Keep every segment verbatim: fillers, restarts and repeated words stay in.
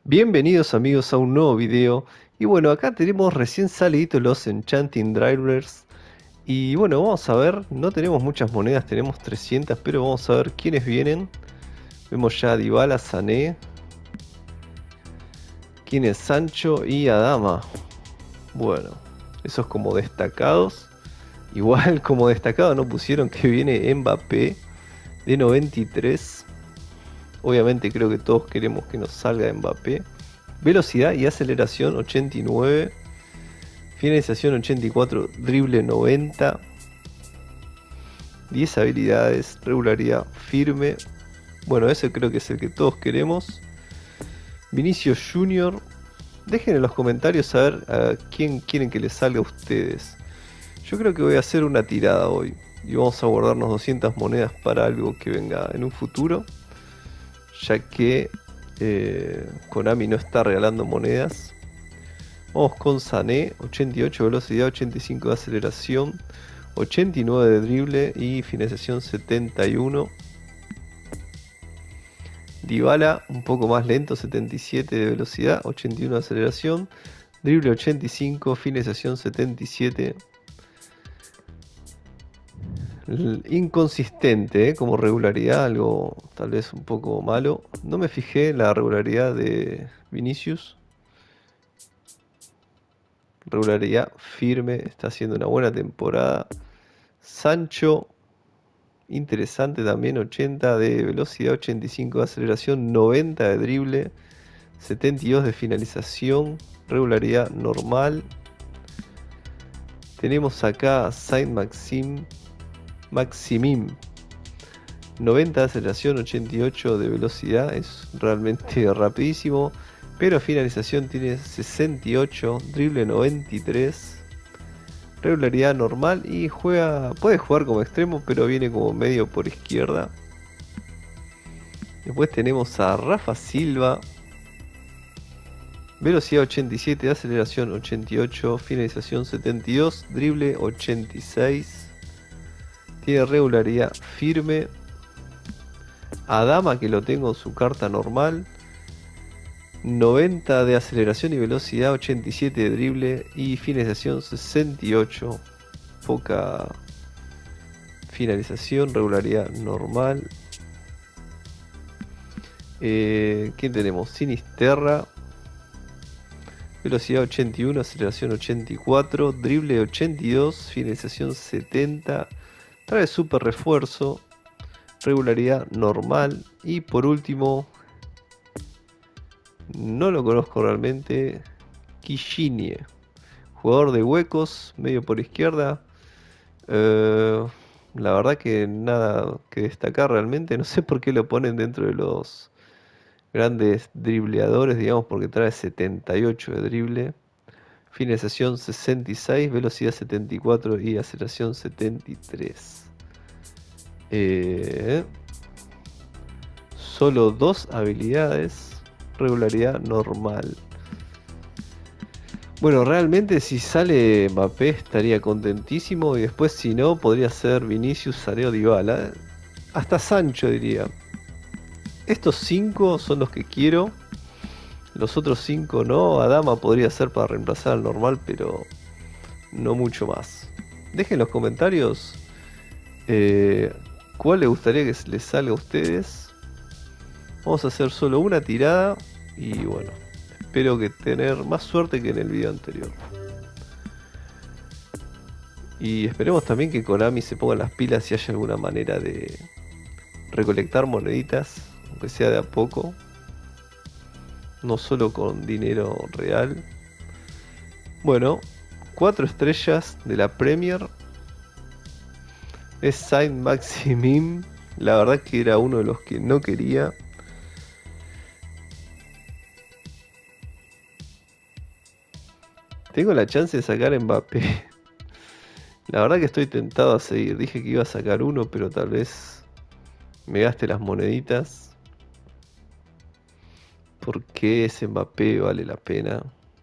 Bienvenidos amigos a un nuevo video. Y bueno, acá tenemos recién salidos los Enchanting Drivers. Y bueno, vamos a ver, no tenemos muchas monedas, tenemos trescientas, pero vamos a ver quiénes vienen. Vemos ya a Dybala, Sané, quién es Sancho y Adama. Bueno, esos como destacados. Igual como destacado no pusieron que viene Mbappé de noventa y tres. Obviamente creo que todos queremos que nos salga Mbappé. Velocidad y aceleración ochenta y nueve. Finalización ochenta y cuatro, drible noventa, diez habilidades, regularidad firme. Bueno, ese creo que es el que todos queremos. Vinicius Junior. Dejen en los comentarios a ver a quién quieren que les salga a ustedes. Yo creo que voy a hacer una tirada hoy. Y vamos a guardarnos doscientas monedas para algo que venga en un futuro. Ya que eh, Konami no está regalando monedas. Vamos con Sané, ochenta y ocho velocidad, ochenta y cinco de aceleración, ochenta y nueve de drible y finalización setenta y uno. Dybala, un poco más lento, setenta y siete de velocidad, ochenta y uno de aceleración, drible ochenta y cinco, finalización setenta y siete. Inconsistente, ¿eh? Como regularidad, algo tal vez un poco malo. No me fijé en la regularidad de Vinicius. Regularidad firme, está haciendo una buena temporada. Sancho, interesante también, ochenta de velocidad, ochenta y cinco de aceleración, noventa de drible, setenta y dos de finalización, regularidad normal. Tenemos acá a Saint-Maxim, Maximim, noventa de aceleración, ochenta y ocho de velocidad, es realmente rapidísimo, pero finalización tiene sesenta y ocho, drible noventa y tres. Regularidad normal y juega, puede jugar como extremo, pero viene como medio por izquierda. Después tenemos a Rafa Silva. Velocidad ochenta y siete, aceleración ochenta y ocho, finalización setenta y dos, drible ochenta y seis. Tiene regularidad firme. Adama, que lo tengo en su carta normal. noventa de aceleración y velocidad, ochenta y siete de drible y finalización sesenta y ocho. Poca finalización, regularidad normal. Eh, ¿Quién tenemos? Sinisterra. Velocidad ochenta y uno, aceleración ochenta y cuatro, drible ochenta y dos, finalización setenta. Trae super refuerzo, regularidad normal. Y por último, no lo conozco realmente, Kishinie. Jugador de huecos, medio por izquierda. Eh, la verdad que nada que destacar realmente. No sé por qué lo ponen dentro de los grandes dribleadores, digamos, porque trae setenta y ocho de drible. Finalización sesenta y seis, velocidad setenta y cuatro y aceleración setenta y tres. Eh, solo dos habilidades. Regularidad normal. Bueno, realmente si sale Mbappé estaría contentísimo. Y después si no, podría ser Vinicius, Sané o Dybala. Hasta Sancho diría. Estos cinco son los que quiero. Los otros cinco no. Adama podría ser para reemplazar al normal, pero no mucho más. Dejen en los comentarios eh, cuál les gustaría que les salga a ustedes. Vamos a hacer solo una tirada. Y bueno, espero que tener más suerte que en el video anterior. Y esperemos también que Konami se ponga las pilas y haya alguna manera de recolectar moneditas, aunque sea de a poco. No solo con dinero real. Bueno, cuatro estrellas de la Premier. Es Saint-Maximim. La verdad que era uno de los que no quería. Tengo la chance de sacar a Mbappé. La verdad que estoy tentado a seguir. Dije que iba a sacar uno, pero tal vez me gaste las moneditas. Porque ese Mbappé vale la pena.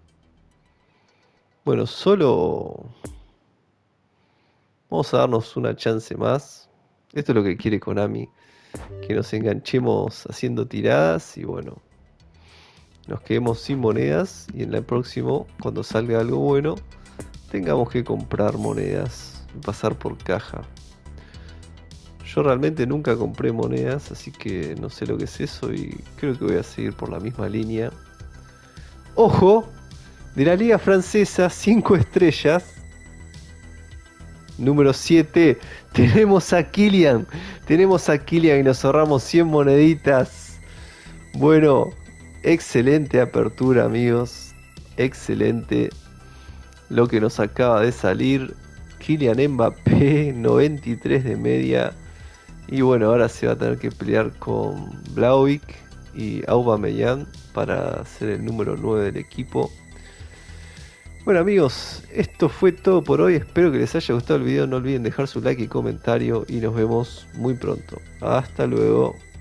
Bueno, solo vamos a darnos una chance más. Esto es lo que quiere Konami. Que nos enganchemos haciendo tiradas. Y bueno, nos quedemos sin monedas y en el próximo, cuando salga algo bueno, tengamos que comprar monedas y pasar por caja. Yo realmente nunca compré monedas, así que no sé lo que es eso y creo que voy a seguir por la misma línea. ¡Ojo! De la Liga Francesa, cinco estrellas. Número siete, tenemos a Kylian. Tenemos a Kylian y nos ahorramos cien moneditas. Bueno, excelente apertura, amigos. Excelente lo que nos acaba de salir. Kylian Mbappé, noventa y tres de media. Y bueno, ahora se va a tener que pelear con Vlahovic y Aubameyang para ser el número nueve del equipo. Bueno amigos, esto fue todo por hoy. Espero que les haya gustado el video. No olviden dejar su like y comentario y nos vemos muy pronto. Hasta luego.